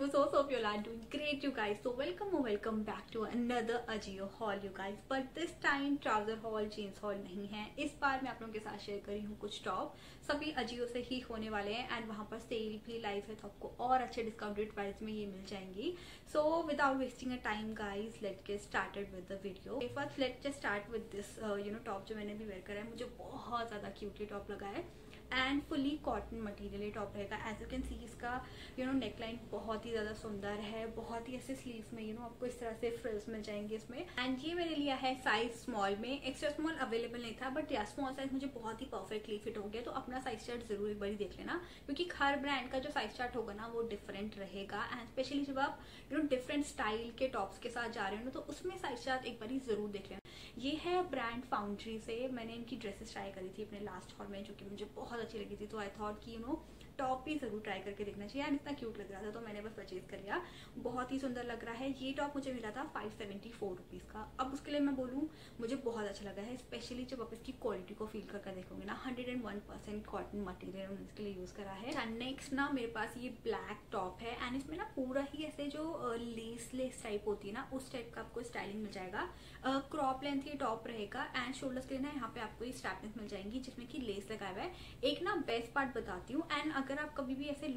beautiful. So hope you all are doing great, you guys. So welcome back to another Ajio haul, you guys. But this time trouser haul, jeans haul नहीं है. इस बार मैं आप लोगों के साथ share करी हूँ कुछ टॉप. सभी अजियो से ही होने वाले हैं एंड वहाँ पर सेल भी लाइव है, तो आपको और अच्छे डिस्काउंटेड प्राइस में ये मिल जाएंगी. So without wasting a time guys, let's get started with the video. First let's just start with this top जो मैंने भी वेयर करा है. मुझे बहुत ज्यादा क्यूट ये टॉप लगा है एंड फुली कॉटन मटेरियल ये टॉप रहेगा. एज यू कैन सी इसका नेकलाइन बहुत ही ज्यादा सुंदर है. बहुत ही ऐसे स्लीव्स में आपको इस तरह से फ्रिल्स मिल जाएंगे इसमें. एंड ये मैंने लिया है साइज स्मॉल में. एक्स्ट्रा स्मॉल अवेलेबल नहीं था, बट या स्मॉल साइज मुझे बहुत ही परफेक्टली फिट हो गया. तो अपना साइज चार्ट जरूर एक बार देख लेना, क्योंकि हर ब्रांड का जो साइज चार्ट होगा ना वो डिफरेंट रहेगा. एंड स्पेशली जब आप डिफरेंट स्टाइल के टॉप्स के साथ जा रहे हो ना, तो उसमें साइज चार्ट एक बार जरूर देख लेना. ये है ब्रांड फाउंड्री से. मैंने इनकी ड्रेसेस ट्राई करी थी अपने लास्ट हॉल में, जो कि मुझे बहुत अच्छी लगी थी. तो आई थॉट कि टॉप भी जरूर ट्राई करके देखना चाहिए. एंड इतना क्यूट लग रहा था तो मैंने बस परचेज कर लिया. बहुत ही सुंदर लग रहा है. ये टॉप मुझे मिला था 574 रुपीज का. अब उसके लिए मैं बोलूँ, मुझे बहुत अच्छा लगा है. स्पेशली जब आप इसकी क्वालिटी को फील करके देखोगे ना, 101% कॉटन मटेरियल मैंने इसके लिए यूज करा है. नेक्स्ट ना मेरे पास ये ब्लैक टॉप है एंड इसमें ना पूरा ही ऐसे जो लेस टाइप होती है ना, उस टाइप का आपको स्टाइलिंग मिल जाएगा. क्रॉप लेंथ ये टॉप रहेगा एंड शोल्डर्स के लिए ना यहाँ पे आपको ये स्ट्रैपनेस मिल जाएंगी, जिसमें कि लेस लगाया हुआ है. एक ना बेस्ट पार्ट बताती हूँ. एंड अगर आप कभी भी ऐसे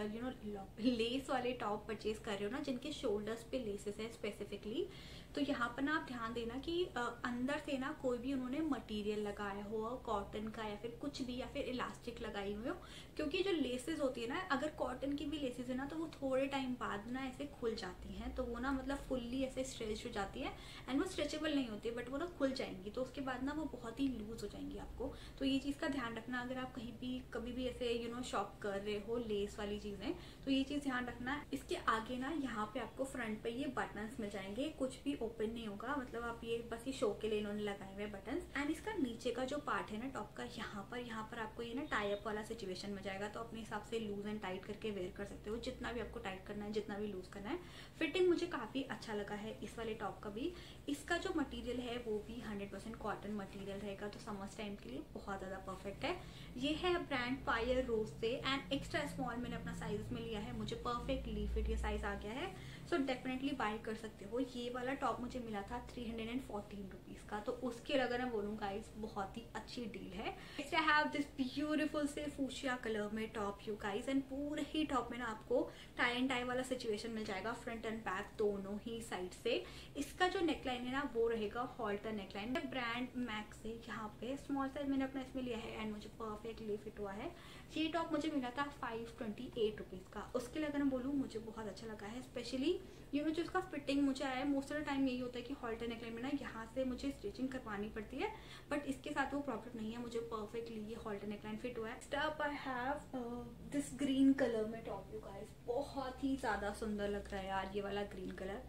लेस वाले टॉप परचेज कर रहे हो ना, जिनके शोल्डर्स पे लेसेस है स्पेसिफिकली, तो यहाँ पर ना आप ध्यान देना कि अंदर से ना कोई भी उन्होंने मटेरियल लगाया हो, कॉटन का या फिर कुछ भी, या फिर इलास्टिक लगाई हुई हो. क्योंकि जो लेसेस होती है ना, अगर कॉटन की भी लेसेस है ना, तो वो थोड़े टाइम बाद ना ऐसे खुल जाती हैं. तो वो ना मतलब फुल्ली ऐसे स्ट्रेच हो जाती है एंड वो स्ट्रेचेबल नहीं होती, बट वो ना खुल जाएंगी. तो उसके बाद ना वो बहुत ही लूज हो जाएंगी आपको. तो ये चीज का ध्यान रखना अगर आप कभी भी ऐसे शॉप कर रहे हो लेस वाली चीजें, तो ये चीज ध्यान रखना. इसके आगे ना यहाँ पे आपको फ्रंट पे ये बटन्स मिल जाएंगे. कुछ भी ओपन नहीं होगा, मतलब आप ये बस ये शो के लिए इन्होंने लगाए हुए बटन्स. एंड इसका नीचे का जो पार्ट है ना टॉप का, यहाँ पर आपको ये ना टाई अप वाला सिचुएशन में जाएगा. तो अपने हिसाब से लूज एंड टाइट करके वेयर कर सकते हो, जितना भी आपको टाइट करना है, जितना भी लूज करना है. फिटिंग मुझे काफी अच्छा लगा है इस वाले टॉप का भी. इसका जो मटेरियल है वो भी 100% कॉटन मटेरियल रहेगा. तो समर्स टाइम के लिए बहुत ज्यादा परफेक्ट है. ये है ब्रांड फायर रोज से एंड एक्स्ट्रा स्मॉल मैंने अपना साइज में लिया है. मुझे परफेक्टली फिट ये साइज आ गया है. सो डेफिनेटली बाय कर सकते हो. ये वाला टॉप मुझे मिला था 314 रुपीज का. तो उसके लिए अगर मैं बोलूँ गाइस, बहुत ही अच्छी डील है. Next I have this beautiful से फूशिया कलर में टॉप यू गाइस. एंड पूरे ही टॉप में ना आपको टाई एंड टाई वाला सिचुएशन मिल जाएगा, फ्रंट एंड बैक दोनों ही साइड से. इसका जो नेकलाइन है ना, वो रहेगा हॉल्टर नेकलाइन. ब्रांड मैक्स से. यहाँ पे स्मॉल साइज मैंने अपना इसमें लिया है एंड मुझे परफेक्टली फिट हुआ है. ये टॉप मुझे मिला था 528 रुपीज का. उसके लिए अगर मैं बोलूँ, मुझे बहुत अच्छा लगा है. स्पेशली जो इसका फिटिंग मुझे आया है, मोस्ट ऑफ द टाइम यही होता है कि हॉल्टर नेकलाइन में ना यहाँ से मुझे स्टिचिंग करवानी पड़ती है, बट इसके साथ वो प्रॉब्लम नहीं है. मुझे परफेक्टली ये हॉल्टर नेकलाइन फिट हुआ है. Stop I have this green colour में टॉप यू गाइस. बहुत ही ज्यादा सुंदर लग रहा है यार ये वाला ग्रीन कलर.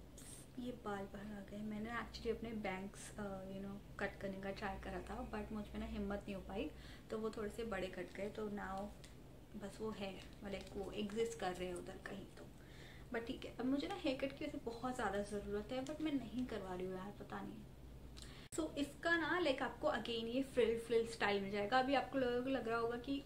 ये बाल बाहर आ गए. मैंने एक्चुअली अपने बैंक्स कट करने का ट्राई करा था, बट मुझ में ना हिम्मत नहीं हो पाई, तो वो थोड़े से बड़े कट गए. तो नाउ बस वो है मतलब वो एग्जिस्ट कर रहे हैं उधर कहीं. तो बट ठीक है. अब मुझे ना हेयर कट की वैसे बहुत ज़्यादा ज़रूरत है, बट मैं नहीं करवा रही हूँ यार, पता नहीं. सो इसका ना लाइक आपको अगेन ये फ्रिल स्टाइल मिल जाएगा. अभी आपको लोगों को लग रहा होगा कि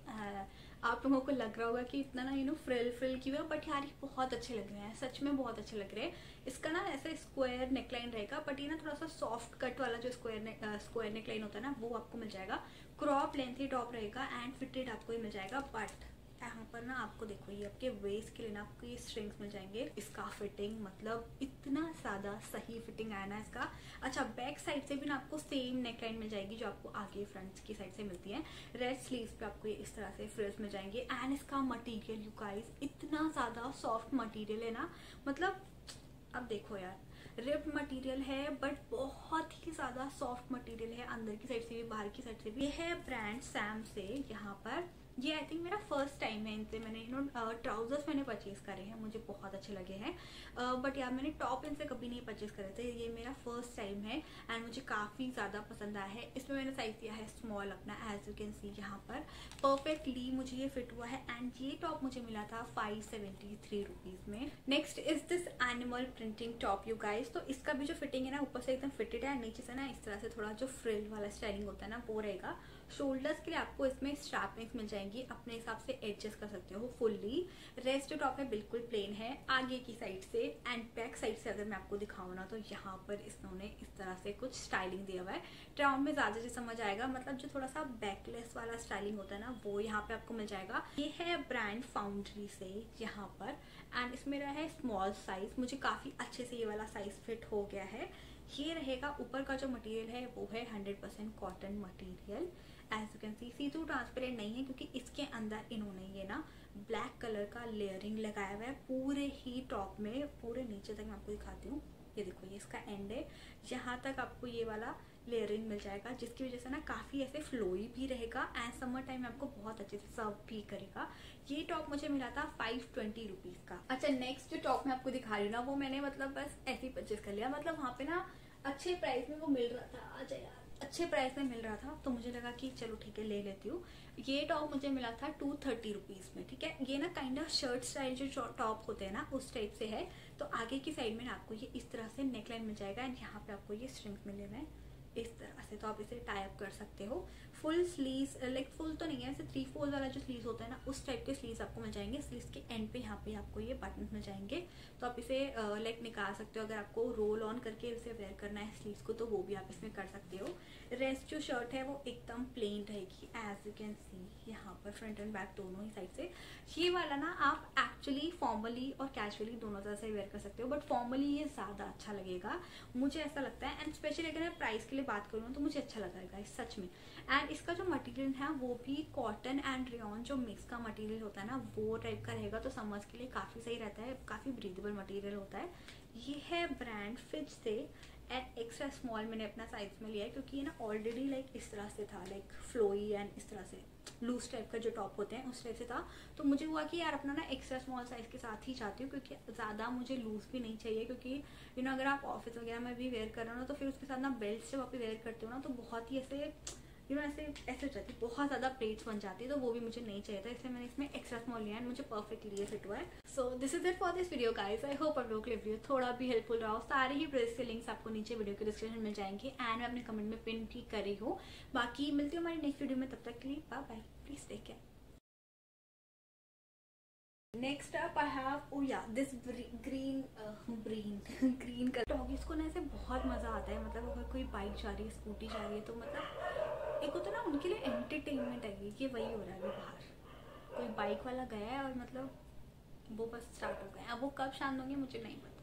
इतना ना फ्रिल की हुआ, बट यार ये बहुत अच्छे लग रहे हैं. सच में बहुत अच्छे लग रहे हैं. इसका ना ऐसे स्क्वायर नेकलाइन रहेगा, बट ये ना थोड़ा सा सॉफ्ट कट वाला जो स्क्वायर नेकलाइन होता है ना, वो आपको मिल जाएगा. क्रॉप लेंथ ही टॉप रहेगा एंड फिटेड आपको ये मिल जाएगा. बट यहाँ पर ना आपको देखो, ये आपके वेस्ट के लिए ना आपको ये स्ट्रिंग्स मिल जाएंगे. इसका फिटिंग मतलब इतना ज्यादा सही फिटिंग आया ना इसका. अच्छा, बैक साइड से भी ना आपको सेम नेकलाइन मिल जाएगी जो आपको आगे फ्रंट की साइड से मिलती है. रेड स्लीव्स पे आपको ये इस तरह से फ्रिल्स मिल जाएंगे. एंड इसका मटेरियल यू गाइस इतना ज्यादा सॉफ्ट मटेरियल है ना, मतलब अब देखो यार, रिप्ड मटेरियल है बट बहुत ही ज्यादा सॉफ्ट मटेरियल है, अंदर की साइड से भी बाहर की साइड से भी. ये है ब्रांड सैम से. यहाँ पर ये आई थिंक मेरा फर्स्ट टाइम है इनसे. मैंने ट्राउजर्स मैंने परचेज करे हैं, मुझे बहुत अच्छे लगे हैं. बट यार मैंने टॉप इनसे कभी नहीं परचेज करे थे. ये मेरा फर्स्ट टाइम है एंड मुझे काफी ज्यादा पसंद आया है. इसमें मैंने साइज दिया है स्मॉल अपना. एज यू कैन सी यहाँ पर परफेक्टली मुझे ये फिट हुआ है. एंड ये टॉप मुझे मिला था 573 रुपीज में. Next is this animal printing top you guys. तो इसका भी जो फिटिंग है ना, ऊपर से एकदम फिटेड है, नीचे से ना इस तरह से थोड़ा जो फ्रिल वाला स्टाइलिंग होता है ना, वो रहेगा. शोल्डर्स के लिए आपको इसमें स्ट्रैपिंग्स मिल जाएंगी, अपने हिसाब से एडजस्ट कर सकते हो फुल्ली। रेस्ट जो टॉप है बिल्कुल प्लेन है आगे की साइड से, एंड बैक साइड से अगर मैं आपको दिखाऊँ ना तो यहाँ पर इन्होंने इस तरह से कुछ स्टाइलिंग दिया हुआ है। ट्राउन में ज्यादा जी समझ आएगा, मतलब जो थोड़ा सा बैकलेस वाला स्टाइलिंग होता है ना वो यहाँ पे आपको मिल जाएगा। ये है ब्रांड फाउंड्री से यहाँ पर, एंड इसमें रहा है स्मॉल साइज, मुझे काफी अच्छे से ये वाला साइज फिट हो गया है। ये रहेगा, ऊपर का जो मटेरियल है वो है 100% cotton material. As you can see through transparent नहीं है क्योंकि इसके अंदर इन्होंने ये ना ब्लैक कलर का लेयरिंग लगाया हुआ है पूरे ही टॉप में, पूरे नीचे तक। मैं आपको दिखाती हूँ, ये देखो ये इसका एंड है, यहाँ तक आपको ये वाला लेयरिंग मिल जाएगा, जिसकी वजह से ना काफी ऐसे फ्लोई भी रहेगा एंड समर टाइम में आपको बहुत अच्छे से सर्व भी करेगा। ये टॉप मुझे मिला था 520 रुपीज का। अच्छा, नेक्स्ट जो टॉप मैं आपको दिखा रही हूँ ना वो मैंने मतलब बस ऐसे ही परचेज कर लिया, मतलब वहाँ पे ना अच्छे प्राइस में वो मिल रहा था, आ जाए यार, अच्छे प्राइस में मिल रहा था तो मुझे लगा कि चलो ठीक है ले लेती हूँ। ये टॉप मुझे मिला था 230 रुपीज में, ठीक है। ये ना काइंड ऑफ शर्ट स्टाइल जो टॉप होते हैं ना उस टाइप से है। तो आगे की साइड में ना आपको ये इस तरह से नेकलाइन मिल जाएगा एंड यहाँ पे आपको ये स्ट्रिंग्स मिले हुए हैं इस तरह से, तो आप इसे टाई अप कर सकते हो। फुल स्लीव्स, लाइक फुल तो नहीं है, ऐसे 3/4 वाला जो स्लीव्स होता है ना उस टाइप के स्लीव्स आपको मिल जाएंगे। स्लीव्स के एंड पे यहाँ पे आपको ये बटन मिल जाएंगे, तो आप इसे लाइक निकाल सकते हो। अगर आपको रोल ऑन करके इसे वेयर करना है स्लीव्स को तो वो भी आप इसमें कर सकते हो। रेस्ट जो शर्ट है वो एकदम प्लेन रहेगी, एज यू कैन सी यहाँ पर फ्रंट एंड बैक दोनों ही साइड से। ये वाला ना आप एक्चुअली फॉर्मली और कैजुअली दोनों तरह से वेयर कर सकते हो, बट फॉर्मली ये ज्यादा अच्छा लगेगा, मुझे ऐसा लगता है। एंड स्पेशली अगर मैं प्राइस के लिए बात करूँ तो मुझे अच्छा लगेगा सच में। एंड इसका जो मटेरियल है वो भी कॉटन एंड रेयॉन जो मिक्स का मटेरियल होता है ना वो टाइप का रहेगा, तो समर्स के लिए काफी सही रहता है, काफी ब्रीदेबल मटेरियल होता है। ये है ब्रांड फिज से, एंड एक्स्ट्रा स्मॉल मैंने अपना साइज में लिया है क्योंकि ये ना ऑलरेडी लाइक इस तरह से था, लाइक फ्लोई एंड इस तरह से लूज टाइप का जो टॉप होते हैं उस टाइप से था। तो मुझे हुआ कि यार अपना ना एक्स्ट्रा स्मॉल साइज के साथ ही चाहती हूँ क्योंकि ज़्यादा मुझे लूज भी नहीं चाहिए, क्योंकि अगर आप ऑफिस वगैरह में भी वेयर कर रहे हो ना तो फिर उसके साथ ना बेल्ट जब आप वेयर करते हो ना तो बहुत ही ऐसे ऐसे हो जाती है, बहुत ज़्यादा प्लेट्स बन जाती है, तो वो भी मुझे नहीं चाहिए था, इसलिए मैंने इसमें एक्स्ट्रा स्मॉल लिया है, मुझे परफेक्टली ये फिट हुआ है। So this is it for this video guys, I hope आप लोगों के लिए वीडियो थोड़ा भी हेल्पफुल रहा हो। सारे ही ड्रेस के लिंक्स आपको नीचे वीडियो के डिस्क्रिप्शन में मिल जाएंगे एंड मैं अपने कमेंट में पिन भी करी हूँ। बाकी मिलती हूँ हमारी नेक्स्ट वीडियो में, तब तक के लिए bye bye, please take care. Next up I have this green green colour doggies को ना ऐसे बहुत मजा आता है, मतलब अगर कोई बाइक जा रही है स्कूटी जा रही है तो मतलब एक होता है ना उनके लिए एंटरटेनमेंट है, ये वही हो रहा है। अभी बाहर कोई बाइक वाला गया है और मतलब वो बस स्टार्ट हो गए, अब वो कब शांत होंगे मुझे नहीं पता।